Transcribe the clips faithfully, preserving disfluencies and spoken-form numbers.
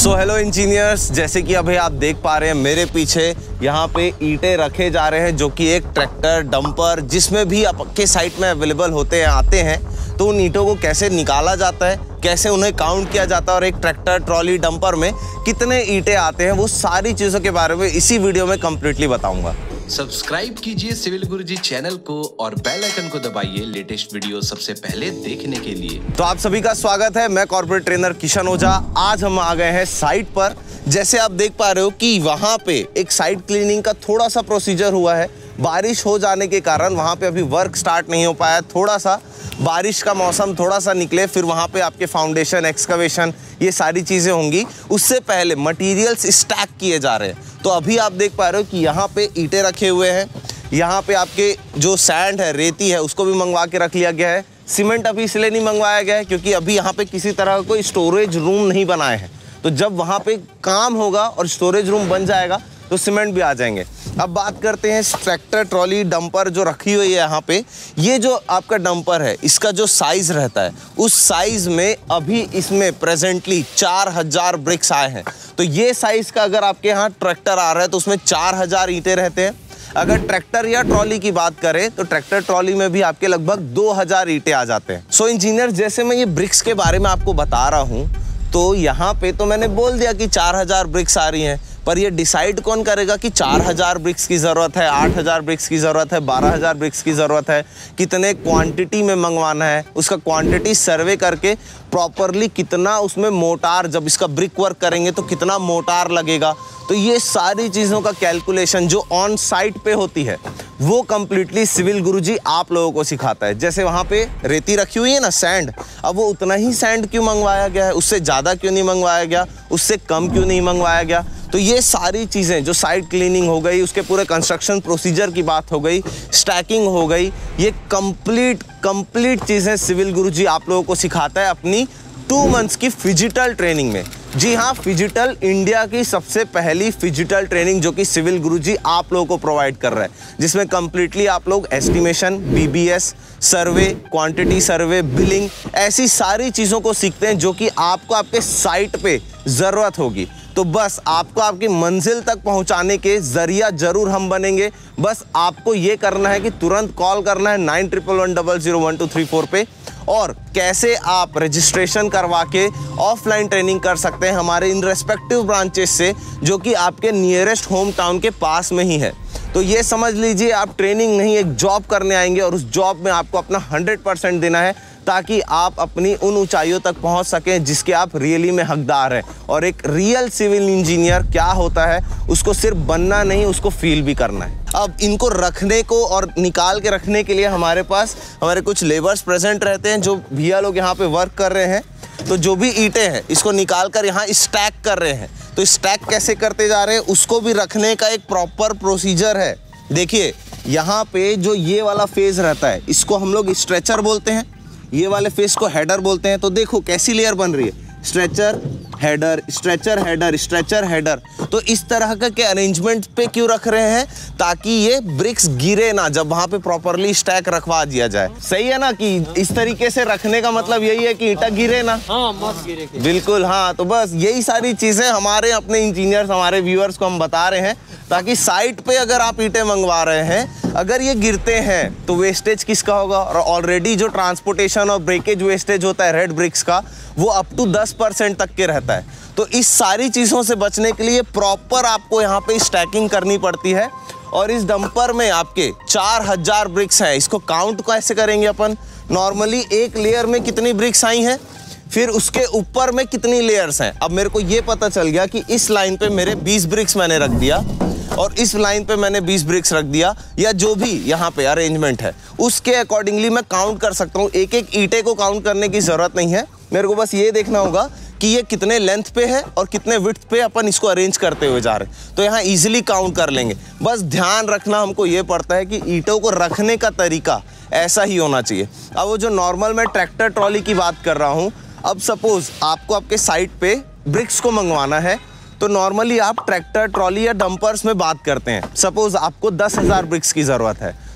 So hello engineers, जैसे कि अभी आप देख पा रहे हैं मेरे पीछे यहाँ पे ईंटें रखे जा रहे हैं, जो कि एक ट्रैक्टर डंपर जिसमें भी आपके साइट में अवेलेबल होते हैं आते हैं। तो उन ईंटों को कैसे निकाला जाता है, कैसे उन्हें काउंट किया जाता है और एक ट्रैक्टर ट्रॉली डंपर में कितने ईंटें आते हैं, वो सारी चीज़ों के बारे में इसी वीडियो में कंप्लीटली बताऊंगा। सब्सक्राइब कीजिए सिविल गुरुजी चैनल को और बेल आइकन को दबाइए लेटेस्ट वीडियो सबसे पहले देखने के लिए। तो आप सभी का स्वागत है, मैं कॉर्पोरेट ट्रेनर किशन ओझा। आज हम आ गए हैं साइट पर। जैसे आप देख पा रहे हो कि वहाँ पे एक साइट क्लीनिंग का थोड़ा सा प्रोसीजर हुआ है। बारिश हो जाने के कारण वहाँ पे अभी वर्क स्टार्ट नहीं हो पाया। थोड़ा सा बारिश का मौसम थोड़ा सा निकले, फिर वहाँ पे आपके फाउंडेशन, एक्सकवेशन, ये सारी चीज़ें होंगी। उससे पहले मटेरियल्स स्टैक किए जा रहे हैं। तो अभी आप देख पा रहे हो कि यहाँ पे ईंटें रखे हुए हैं। यहाँ पे आपके जो सैंड है, रेती है, उसको भी मंगवा के रख लिया गया है। सीमेंट अभी इसलिए नहीं मंगवाया गया है क्योंकि अभी यहाँ पे किसी तरह का कोई स्टोरेज रूम नहीं बनाए हैं। तो जब वहाँ पे काम होगा और स्टोरेज रूम बन जाएगा तो सीमेंट भी आ जाएंगे। अब बात करते हैं ट्रैक्टर ट्रॉली डंपर जो रखी हुई है यहाँ पे। ये जो आपका डंपर है, इसका जो साइज़ रहता है, उस साइज़ में अभी इसमें प्रेजेंटली चार हज़ार ब्रिक्स आए हैं। तो ये साइज़ का अगर आपके यहाँ ट्रैक्टर आ रहा है तो उसमें चार हज़ार ईंटें रहते हैं। अगर ट्रैक्टर या ट्रॉली की बात करें तो ट्रैक्टर ट्रॉली में भी आपके लगभग दो हज़ार ईंटें आ जाते हैं। सो इंजीनियर, जैसे मैं ये ब्रिक्स के बारे में आपको बता रहा हूँ, तो यहाँ पे तो मैंने बोल दिया कि चार हज़ार ब्रिक्स आ रही हैं, पर ये डिसाइड कौन करेगा कि चार हज़ार ब्रिक्स की ज़रूरत है, आठ हज़ार ब्रिक्स की ज़रूरत है, बारह हज़ार ब्रिक्स की ज़रूरत है, कितने क्वांटिटी में मंगवाना है, उसका क्वांटिटी सर्वे करके प्रॉपरली कितना उसमें मोटार, जब इसका ब्रिक वर्क करेंगे तो कितना मोटार लगेगा। तो ये सारी चीज़ों का कैलकुलेशन जो ऑन साइट पे होती है वो कम्प्लीटली सिविल गुरुजी आप लोगों को सिखाता है। जैसे वहाँ पे रेती रखी हुई है ना, सैंड, अब वो उतना ही सैंड क्यों मंगवाया गया है, उससे ज़्यादा क्यों नहीं मंगवाया गया, उससे कम क्यों नहीं मंगवाया गया। तो ये सारी चीज़ें जो साइट क्लीनिंग हो गई, उसके पूरे कंस्ट्रक्शन प्रोसीजर की बात हो गई, स्टैकिंग हो गई, ये कंप्लीट कंप्लीट चीज़ें सिविल गुरुजी आप लोगों को सिखाता है अपनी टू मंथ्स की फिजिटल ट्रेनिंग में। जी हाँ, फिजिटल इंडिया की सबसे पहली फिजिटल ट्रेनिंग जो कि सिविल गुरुजी आप लोगों को प्रोवाइड कर रहा है, जिसमें कंप्लीटली आप लोग estimation, BBS, survey, quantity survey, billing, ऐसी सारी चीज़ों को सीखते हैं जो कि आपको आपके साइट पे ज़रूरत होगी। तो बस आपको आपकी मंजिल तक पहुंचाने के ज़रिया ज़रूर हम बनेंगे। बस आपको ये करना है कि तुरंत कॉल करना है nine triple one double zero one two three four पे। और कैसे आप रजिस्ट्रेशन करवा के ऑफलाइन ट्रेनिंग कर सकते हैं हमारे इन रेस्पेक्टिव ब्रांचेस से, जो कि आपके नियरेस्ट होम टाउन के पास में ही है। तो ये समझ लीजिए, आप ट्रेनिंग नहीं, एक जॉब करने आएंगे और उस जॉब में आपको अपना हंड्रेड परसेंट देना है ताकि आप अपनी उन ऊंचाइयों तक पहुंच सकें जिसके आप रियली में हकदार हैं। और एक रियल सिविल इंजीनियर क्या होता है, उसको सिर्फ बनना नहीं, उसको फील भी करना है। अब इनको रखने को और निकाल के रखने के लिए हमारे पास हमारे कुछ लेबर्स प्रेजेंट रहते हैं, जो भैया लोग यहाँ पे वर्क कर रहे हैं। तो जो भी ईंटें हैं इसको निकाल कर यहाँ स्टैक कर रहे हैं। तो स्टैक कैसे करते जा रहे हैं, उसको भी रखने का एक प्रॉपर प्रोसीजर है। देखिए, यहाँ पे जो ये वाला फेज रहता है, इसको हम लोग स्ट्रेचर बोलते हैं, ये वाले फेस को हेडर बोलते हैं। तो देखो कैसी लेयर बन रही है, stretcher header, stretcher header, stretcher header. तो इस तरह का के अरेंजमेंट पे क्यों रख रहे हैं, ताकि ये ब्रिक्स गिरे ना जब वहाँ पे प्रॉपरली स्टैक रखवा दिया जाए। सही है ना कि इस तरीके से रखने का मतलब यही है कि ईंटा गिरे ना। हाँ, मत गिरे। बिल्कुल, हाँ। तो बस यही सारी चीज़ें हमारे अपने इंजीनियर्स, हमारे व्यूअर्स को हम बता रहे हैं, ताकि साइट पे अगर आप ईंटें मंगवा रहे हैं, अगर ये गिरते हैं तो वेस्टेज किसका होगा। और ऑलरेडी जो ट्रांसपोर्टेशन और ब्रेकेज वेस्टेज होता है रेड ब्रिक्स का, वो अप टू दस परसेंट तक के रहता है। तो इस सारी चीज़ों से बचने के लिए प्रॉपर आपको यहाँ पे स्टैकिंग करनी पड़ती है। और इस डंपर में आपके चार हज़ार ब्रिक्स हैं। इसको काउंट कैसे करेंगे अपन, नॉर्मली एक लेयर में कितनी ब्रिक्स आई हैं, फिर उसके ऊपर में कितनी लेयर्स हैं। अब मेरे को ये पता चल गया कि इस लाइन पे मेरे बीस ब्रिक्स मैंने रख दिया और इस लाइन पे मैंने बीस ब्रिक्स रख दिया, या जो भी यहाँ पे अरेंजमेंट है उसके अकॉर्डिंगली मैं काउंट कर सकता हूँ। एक एक ईंटे को काउंट करने की ज़रूरत नहीं है, मेरे को बस ये देखना होगा कि ये कितने लेंथ पे है और कितने विड्थ पे अपन इसको अरेंज करते हुए जा रहे हैं। तो यहाँ इजीली काउंट कर लेंगे। बस ध्यान रखना हमको ये पड़ता है कि ईंटों को रखने का तरीका ऐसा ही होना चाहिए। अब वो जो नॉर्मल मैं ट्रैक्टर ट्रॉली की बात कर रहा हूँ, अब सपोज आपको आपके साइट पे ब्रिक्स को मंगवाना है, तो नॉर्मली आप ट्रैक्टर ट्रॉली या डंपर्स में बात करते हैं। सपोज आपको दस हज़ार ब्रिक्स की ज़रूरत है, तो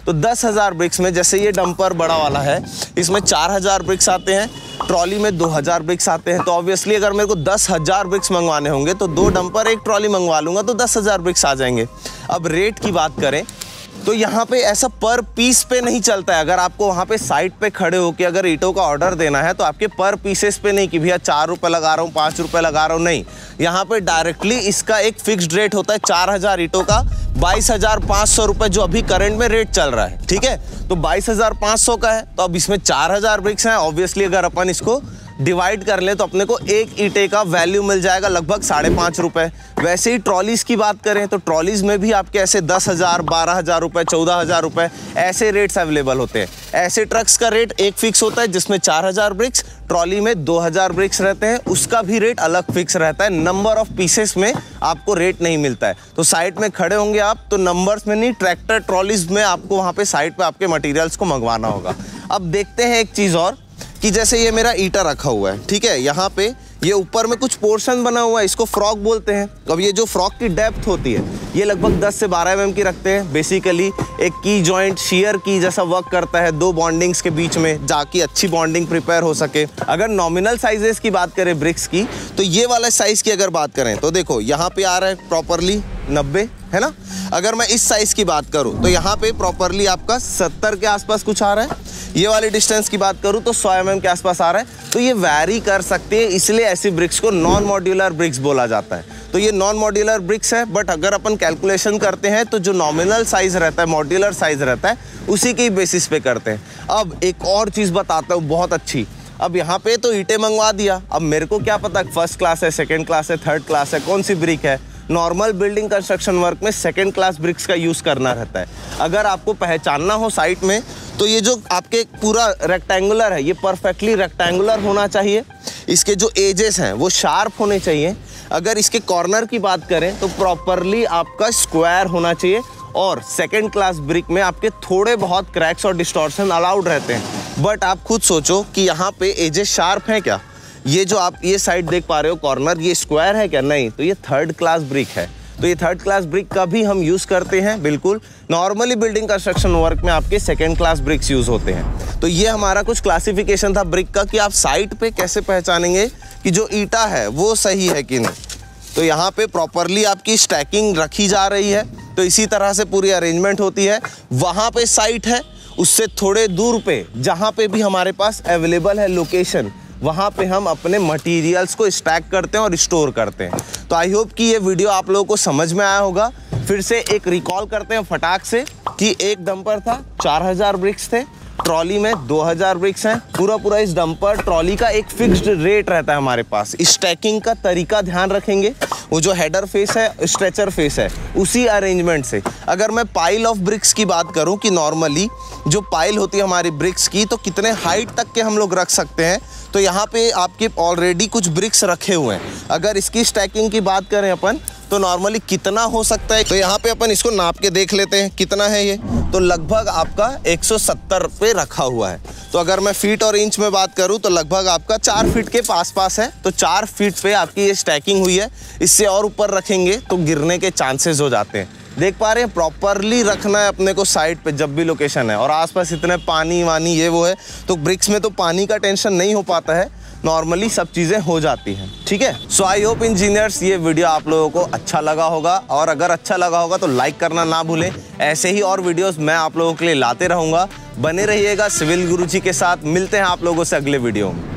तो दस हज़ार ब्रिक्स में, जैसे ये डंपर बड़ा वाला है, इसमें चार हज़ार ब्रिक्स आते हैं, ट्रॉली में दो हज़ार ब्रिक्स आते हैं। तो ऑब्वियसली अगर मेरे को दस हज़ार ब्रिक्स मंगवाने होंगे तो दो डंपर एक ट्रॉली मंगवा लूँगा तो दस हज़ार ब्रिक्स आ जाएंगे। अब रेट की बात करें तो यहाँ पे ऐसा पर पीस पे नहीं चलता है। अगर आपको वहाँ पे साइट पे खड़े होकर अगर ईंटों का ऑर्डर देना है तो आपके पर पीसेस पे नहीं कि भैया चार रुपये लगा रहा हूँ, पाँच रुपये लगा रहा हूँ, नहीं। यहाँ पे डायरेक्टली इसका एक फिक्स्ड रेट होता है चार हज़ार ईंटों का, बाईस हज़ार पाँच सौ रुपये जो अभी करंट में रेट चल रहा है, ठीक है। तो बाईस हज़ार पाँच सौ का है, तो अब इसमें चार हज़ार ब्रिक्स हैं। ऑब्वियसली अगर अपन इसको डिवाइड कर लें तो अपने को एक ईंटे का वैल्यू मिल जाएगा लगभग साढ़े पाँच रुपये। वैसे ही ट्रॉलीज़ की बात करें तो ट्रॉलीज़ में भी आपके ऐसे दस हज़ार, बारह हज़ार रुपये, चौदह हज़ार रुपये ऐसे रेट्स अवेलेबल होते हैं। ऐसे ट्रक्स का रेट एक फिक्स होता है जिसमें चार हज़ार ब्रिक्स, ट्रॉली में दो हज़ार ब्रिक्स रहते हैं, उसका भी रेट अलग फिक्स रहता है। नंबर ऑफ पीसेस में आपको रेट नहीं मिलता है। तो साइट में खड़े होंगे आप तो नंबर्स में नहीं, ट्रैक्टर ट्रॉलीज़ में आपको वहाँ पे साइट पे आपके मटेरियल्स को मंगवाना होगा। अब देखते हैं एक चीज़ और कि जैसे ये मेरा ईंटा रखा हुआ है, ठीक है, यहाँ पे ये ऊपर में कुछ पोर्शन बना हुआ है, इसको फ्रॉक बोलते हैं। अब ये जो फ्रॉक की डेप्थ होती है ये लगभग दस से बारह एम एम की रखते हैं। बेसिकली एक की जॉइंट शेयर की जैसा वर्क करता है दो बॉन्डिंग्स के बीच में, जाके अच्छी बॉन्डिंग प्रिपेयर हो सके। अगर नॉमिनल साइजेस की बात करें ब्रिक्स की तो ये वाला साइज़ की अगर बात करें तो देखो यहाँ पे आ रहा है प्रॉपरली नब्बे, है ना। अगर मैं इस साइज़ की बात करूँ तो यहाँ पे प्रॉपरली आपका सत्तर के आसपास कुछ आ रहा है। ये वाली डिस्टेंस की बात करूँ तो सौ एम एम के आसपास आ रहा है। तो ये वैरी कर सकते हैं, इसलिए ऐसी ब्रिक्स को नॉन मॉड्यूलर ब्रिक्स बोला जाता है। तो ये नॉन मॉड्यूलर ब्रिक्स है, बट अगर अपन कैलकुलेशन करते हैं तो जो नॉमिनल साइज़ रहता है, मॉड्यूलर साइज़ रहता है, उसी के ही बेसिस पे करते हैं। अब एक और चीज़ बताता हूँ बहुत अच्छी। अब यहाँ पे तो ईंटें मंगवा दिया, अब मेरे को क्या पता फर्स्ट क्लास है, सेकेंड क्लास है, थर्ड क्लास है, कौन सी ब्रिक है। नॉर्मल बिल्डिंग कंस्ट्रक्शन वर्क में सेकेंड क्लास ब्रिक्स का यूज़ करना रहता है। अगर आपको पहचानना हो साइट में तो ये जो आपके पूरा रेक्टेंगुलर है ये परफेक्टली रेक्टेंगुलर होना चाहिए। इसके जो एजेस हैं वो शार्प होने चाहिए। अगर इसके कॉर्नर की बात करें तो प्रॉपरली आपका स्क्वायर होना चाहिए। और सेकेंड क्लास ब्रिक में आपके थोड़े बहुत क्रैक्स और डिस्टॉर्शन अलाउड रहते हैं। बट आप खुद सोचो कि यहाँ पे एजेस शार्प हैं क्या। ये जो आप ये साइड देख पा रहे हो कॉर्नर, ये स्क्वायर है क्या, नहीं। तो ये थर्ड क्लास ब्रिक है। तो ये थर्ड क्लास ब्रिक का भी हम यूज़ करते हैं। बिल्कुल नॉर्मली बिल्डिंग कंस्ट्रक्शन वर्क में आपके सेकेंड क्लास ब्रिक्स यूज़ होते हैं। तो ये हमारा कुछ क्लासिफिकेशन था ब्रिक का कि आप साइट पे कैसे पहचानेंगे कि जो ईंटा है वो सही है कि नहीं। तो यहाँ पे प्रॉपरली आपकी स्टैकिंग रखी जा रही है, तो इसी तरह से पूरी अरेंजमेंट होती है। वहाँ पे साइट है, उससे थोड़े दूर पे जहाँ पे भी हमारे पास अवेलेबल है लोकेशन, वहाँ पे हम अपने मटेरियल्स को स्टैक करते हैं और स्टोर करते हैं। तो आई होप कि ये वीडियो आप लोगों को समझ में आया होगा। फिर से एक रिकॉल करते हैं फटाक से कि एक डंपर था, चार हज़ार ब्रिक्स थे, ट्रॉली में दो हज़ार ब्रिक्स हैं। पूरा पूरा इस डंपर ट्रॉली का एक फिक्स्ड रेट रहता है हमारे पास। स्टैकिंग का तरीका ध्यान रखेंगे, वो जो हेडर फेस है, स्ट्रेचर फेस है, उसी अरेंजमेंट से। अगर मैं पाइल ऑफ ब्रिक्स की बात करूं कि नॉर्मली जो पाइल होती है हमारी ब्रिक्स की, तो कितने हाइट तक के हम लोग रख सकते हैं, तो यहाँ पे आपके ऑलरेडी कुछ ब्रिक्स रखे हुए हैं। अगर इसकी स्टैकिंग की बात करें अपन तो नॉर्मली कितना हो सकता है, तो यहाँ पे अपन इसको नाप के देख लेते हैं कितना है ये। तो लगभग आपका एक सौ सत्तर पे रखा हुआ है। तो अगर मैं फीट और इंच में बात करूँ तो लगभग आपका चार फीट के पास पास है। तो चार फीट पे आपकी ये स्टैकिंग हुई है। इससे और ऊपर रखेंगे तो गिरने के चांसेस हो जाते हैं। देख पा रहे हैं, प्रॉपरली रखना है अपने को साइड पे जब भी लोकेशन है। और आसपास इतने पानी वानी ये वो है, तो ब्रिक्स में तो पानी का टेंशन नहीं हो पाता है, नॉर्मली सब चीज़ें हो जाती हैं, ठीक है। सो आई होप इंजीनियर्स ये वीडियो आप लोगों को अच्छा लगा होगा, और अगर अच्छा लगा होगा तो लाइक करना ना भूलें। ऐसे ही और वीडियोस मैं आप लोगों के लिए लाते रहूँगा। बने रहिएगा सिविल गुरुजी के साथ। मिलते हैं आप लोगों से अगले वीडियो में।